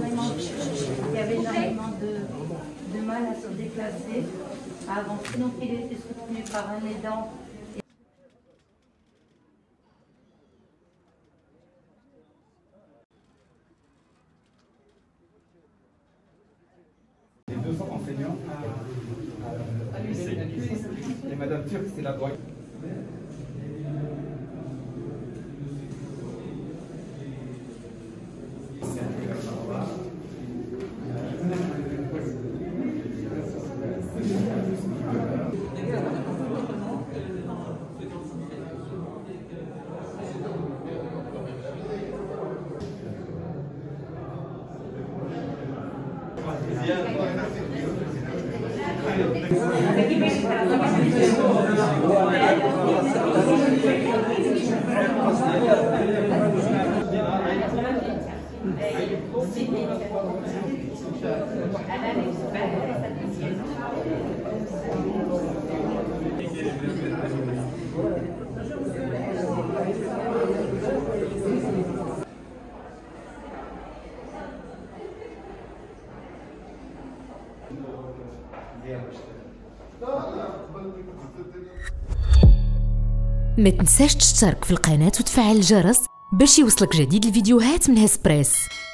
énormément de mal à se déplacer, à avancer. Donc il était soutenu par un aidant. Les deux enseignants à lycée. Et Madame Turc, c'est la droite. ما تنساش تشترك في القناة وتفعل الجرس باش يوصلك جديد الفيديوهات من هسبريس.